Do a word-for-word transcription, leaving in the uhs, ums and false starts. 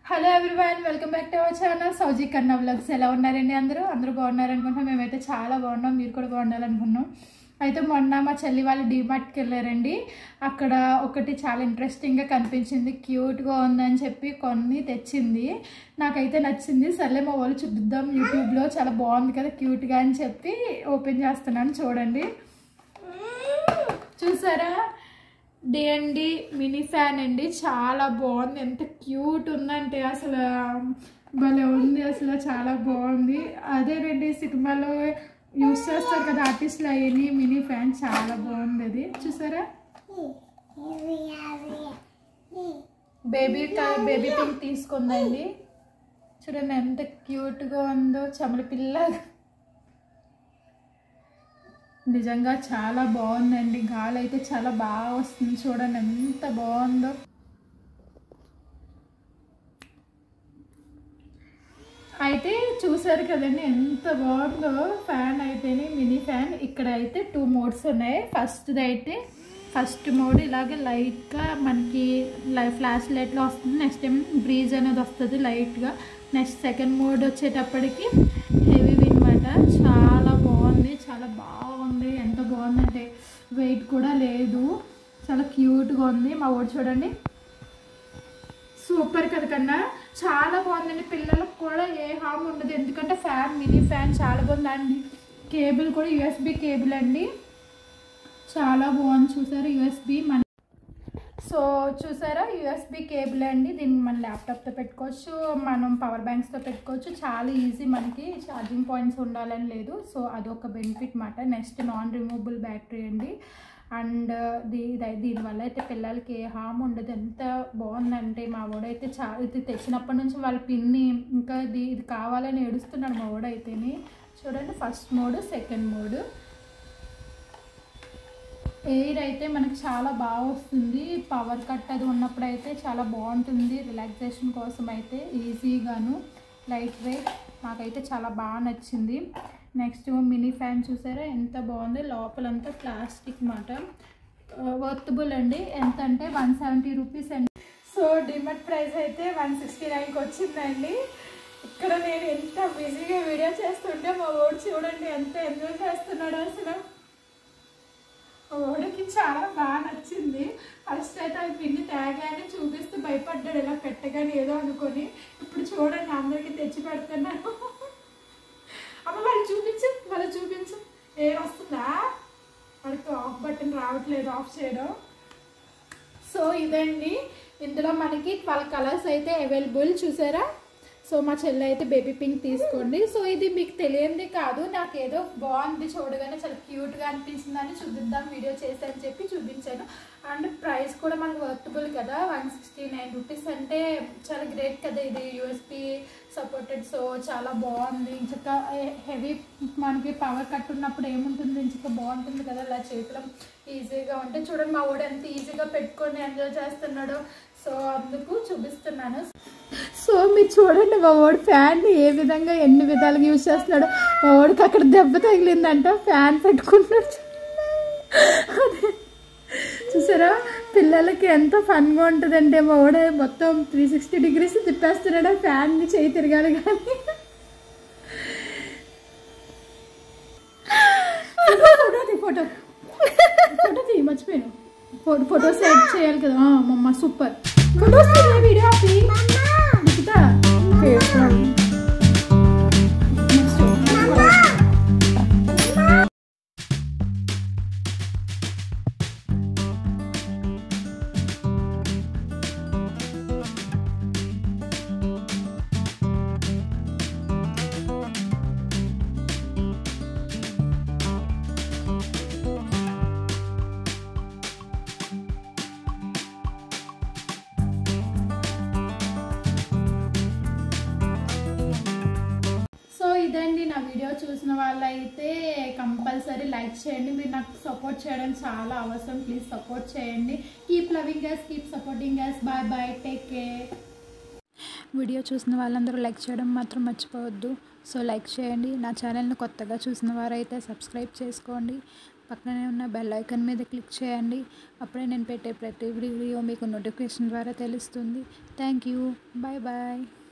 Hello everyone, welcome back to our channel Sowji Kanna vlogs. ఎలా ఉన్నారండి? అందరూ అందరూ బాగున్నారు అనుకుంటున్నాం. మేమైతే చాలా బాగున్నాం, మీరు కూడా బాగుండాలనుకున్నాం. అయితే మొన్న మా చెల్లి వాళ్ళు డీమార్ట్కి వెళ్ళారండి. అక్కడ ఒకటి చాలా ఇంట్రెస్టింగ్గా కనిపించింది, క్యూట్గా ఉందని చెప్పి కొన్ని తెచ్చింది. నాకైతే నచ్చింది. సర్లే మా వాళ్ళు చూద్దాం యూట్యూబ్లో, చాలా బాగుంది కదా క్యూట్గా అని చెప్పి ఓపెన్ చేస్తున్నాను. చూడండి, చూసారా? డిఎన్డి మినీ ఫ్యాన్ అండి, చాలా బాగుంది. ఎంత క్యూట్ ఉందంటే అసలు భలే ఉంది, అసలు చాలా బాగుంది. అదేనండి సినిమాలో యూస్ చేస్తారు కదా ఆర్టిస్టులు, అయ్యి మినీ ఫ్యాన్ చాలా బాగుంది. అది చూసారా? బేబీ బేబీ పింక్ తీసుకుందండి. చూడండి ఎంత క్యూట్గా ఉందో, చమల పిల్ల. నిజంగా చాలా బాగుందండి. గాలి అయితే చాలా బాగా వస్తుంది. చూడండి ఎంత బాగుందో. అయితే చూసారు కదండి ఎంత బాగుందో ఫ్యాన్ అయితేనే, మినీ ఫ్యాన్. ఇక్కడ అయితే టూ మోడ్స్ ఉన్నాయి. ఫస్ట్ది అయితే ఫస్ట్ మోడ్ ఇలాగే లైట్గా మనకి ఫ్లాష్ లైట్లో వస్తుంది. నెక్స్ట్ టైం బ్రీజ్ అనేది వస్తుంది లైట్గా. నెక్స్ట్ సెకండ్ మోడ్ వచ్చేటప్పటికి హెవీ అనమాట. చాలా బాగుంది, చాలా బాగుంది. ఎంత బాగుందంటే వెయిట్ కూడా లేదు, చాలా క్యూట్గా ఉంది. మా ఊరు చూడండి, సూపర్ కదా కన్నా, చాలా బాగుందండి. పిల్లలకు కూడా ఏ హామ్ ఉండదు, ఎందుకంటే ఫ్యాన్ మినీ ఫ్యాన్ చాలా బాగుందండి. కేబుల్ కూడా యూఎస్బి కేబుల్ అండి, చాలా బాగుంది. చూసారా యూఎస్బి మన సో చూసారా యూఎస్బి కేబుల్ అండి. దీన్ని మన ల్యాప్టాప్తో పెట్టుకోవచ్చు, మనం పవర్ బ్యాంక్స్తో పెట్టుకోవచ్చు. చాలా ఈజీ, మనకి ఛార్జింగ్ పాయింట్స్ ఉండాలని లేదు. సో అదొక బెనిఫిట్ మాట. నెక్స్ట్ నాన్ రిమూవబుల్ బ్యాటరీ అండి. అండ్ దీ దీనివల్ల అయితే పిల్లలకి ఏ హామ్ ఉండదు. ఎంత బాగుందంటే మా వాడైతే చా ఇది తెచ్చినప్పటి నుంచి వాళ్ళ పిన్ని ఇంకా ఇది ఇది కావాలని ఏడుస్తున్నాడు మా వాడైతేనే. చూడండి first mode, second mode. Air అయితే మనకు చాలా బాగా వస్తుంది. పవర్ కట్ అది ఉన్నప్పుడు అయితే చాలా బాగుంటుంది. రిలాక్సేషన్ కోసం అయితే ఈజీగాను, లైట్ వెయిట్, నాకైతే చాలా బాగా నచ్చింది. నెక్స్ట్ మినీ ఫ్యాన్ చూసారా ఎంత బాగుంది. లోపలంతా ప్లాస్టిక్ మాట, వర్తబుల్ అండి. ఎంత అంటే వన్ సెవెంటీ రూపీస్ అండి. సో డిమార్ట్ ప్రైస్ అయితే వన్ సిక్స్టీ నైన్కి వచ్చిందండి. ఇక్కడ నేను ఎంత బిజీగా వీడియో చేస్తుంటే మా వాడు చూడండి ఎంత ఎంజాయ్ చేస్తున్నాడు. అసలు ఓడికి చాలా బాగా నచ్చింది. ఫస్ట్ అయితే అవి పిన్ని తేగానే చూపిస్తూ భయపడ్డాడు, ఇలా పెట్టగానే ఏదో అనుకొని. ఇప్పుడు చూడండి అందరికీ తెచ్చి పెడుతున్నాను. అమ్మ వాళ్ళు చూపించు, వాళ్ళు చూపించు. ఏం వస్తుందా? వాడికి ఆఫ్ బటన్ రావట్లేదు, ఆఫ్ చేయడం. సో ఇదండి, ఇందులో మనకి ట్వెల్వ్ కలర్స్ అయితే అవైలబుల్. చూసారా? సో మా చెల్లి అయితే బేబీ పింక్ తీసుకోండి. సో ఇది మీకు తెలియంది కాదు, నాకు ఏదో బాగుంది చూడగానే, చాలా క్యూట్గా అనిపించిందని చూపిద్దాం వీడియో చేశాను చెప్పి చూపించాను. అండ్ ప్రైస్ కూడా మనకు వర్తబుల్ కదా, వన్ సిక్స్టీ నైన్ రూపీస్ అంటే చాలా గ్రేట్ కదా. ఇది యూఎస్బి సపోర్టెడ్, సో చాలా బాగుంది. ఇంచక్క హెవీ మనకి పవర్ కట్ ఉన్నప్పుడు ఏముంటుంది, ఇంచక్క బాగుంటుంది కదా ఇలా చేతిలో ఈజీగా ఉంటే. చూడండి మా వాడు ఎంత ఈజీగా పెట్టుకొని ఎంజాయ్ చేస్తున్నాడో, సో అందుకు చూపిస్తున్నాను. సో మీరు చూడండి మా వాడు ఫ్యాన్ని ఏ విధంగా ఎన్ని విధాలుగా యూజ్ చేస్తున్నాడు. మా వాడికి అక్కడ దెబ్బ తగిలిందంట, ఫ్యాన్ పెట్టుకుంటున్నాడు. చూసారా? పిల్లలకి ఎంత ఫన్గా ఉంటుందంటే మా వాడు మొత్తం త్రీ సిక్స్టీ డిగ్రీస్ తిప్పేస్తున్నాడు ఫ్యాన్ని, చేయి తిరగాలి కానీ. ఫోటో తీ, ఫోటో ఫోటో తీ, మర్చిపోయాను. ఫోటో ఫోటోస్ యాడ్ చేయాలి కదా మమ్మ. సూపర్ ఫోటోస్ వీడియో ఆపి నిఖితా. ఇదండి నా వీడియో చూసిన వాళ్ళైతే కంపల్సరీ లైక్ చేయండి. మీరు నాకు సపోర్ట్ చేయడం చాలా అవసరం, ప్లీజ్ సపోర్ట్ చేయండి. Keep loving us, keep supporting us. Bye bye, take care. Video చూసిన వాళ్ళందరూ లైక్ చేయడం మాత్రం మర్చిపోవద్దు. సో లైక్ చేయండి. నా ఛానల్ని కొత్తగా చూసిన వారైతే సబ్స్క్రైబ్ చేసుకోండి. పక్కనే ఉన్న బెల్ ఐకాన్ మీద క్లిక్ చేయండి. అప్పుడే నేను పెట్టే ప్రతి వీడియో మీకు నోటిఫికేషన్ ద్వారా తెలుస్తుంది. Thank you. Bye bye.